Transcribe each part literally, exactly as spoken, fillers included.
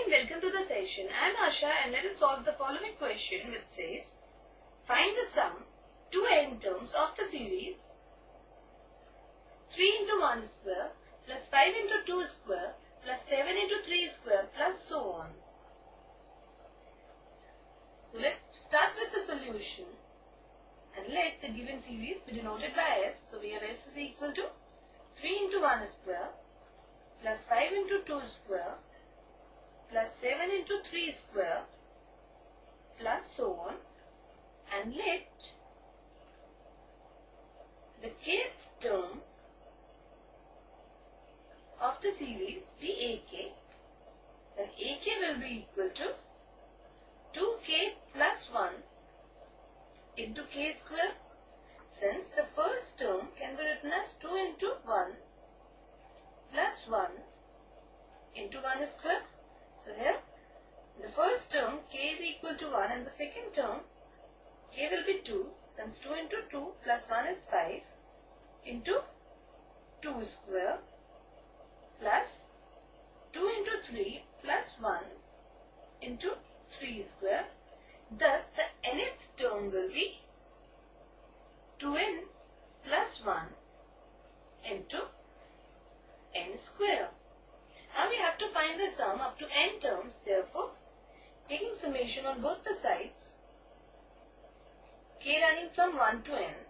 and welcome to the session. I am Asha and let us solve the following question which says, find the sum two n terms of the series three into one square plus five into two square plus seven into three square plus so on. So let's start with the solution and let the given series be denoted by S. So we have S is equal to three into one square plus five into two square plus seven into three square plus so on, and let the kth term of the series be A K. Then A K will be equal to two k plus one into k square, since the first term can be written as two into one plus one into one square. So here the first term k is equal to one and the second term k will be two, since two into two plus one is five into two square plus two into three plus one into three square. Thus the nth term will be two n plus one into n square. Now we have to find the sum up to n terms. Therefore, taking summation on both the sides, k running from one to n,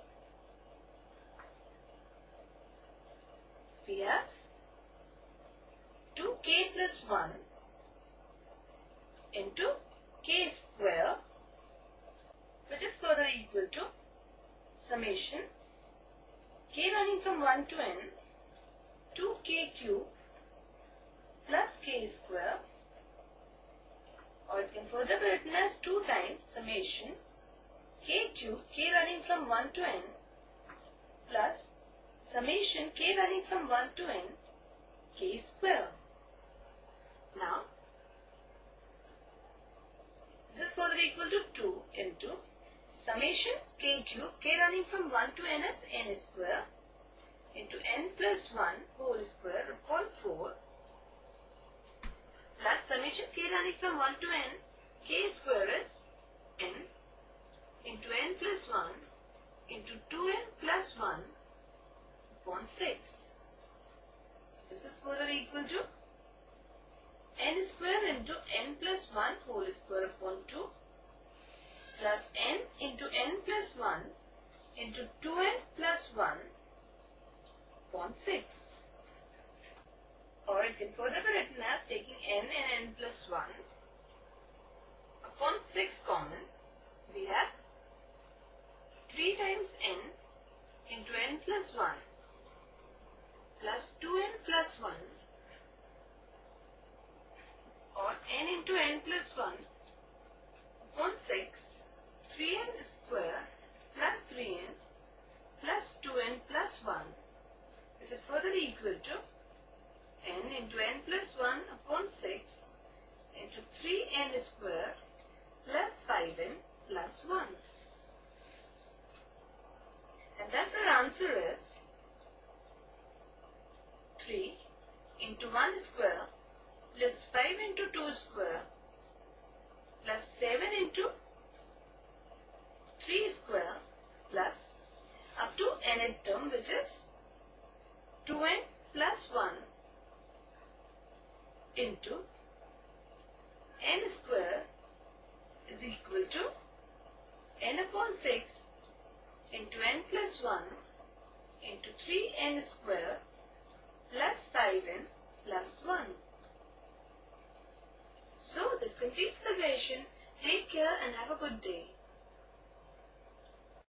we have two k plus one into k square, which is further equal to summation k running from one to n, two k cube plus k square, or it can further be written as two times summation k cube k running from one to n plus summation k running from one to n k square. Now this is further equal to two into summation k cube k running from one to n as n square into n plus one whole square upon four plus summation k running from one to n k square is n into n plus one into two n plus one upon six. So this is further equal to n square into n plus one whole square upon two plus n into n plus one into two n plus one upon six. Or it can further be written as taking n and n plus one upon six common, we have three times n into n plus one plus two n plus one, or n into n plus one upon six, three n square plus three n plus two n plus one, which is further equal to n into n plus one upon six into three n square plus five n plus one. And thus our answer is three into one square plus five into two square plus seven into three square plus up to nth term, which is two n plus one into n square is equal to n upon six into n plus one into three n square plus five n plus one. So this completes the session. Take care and have a good day.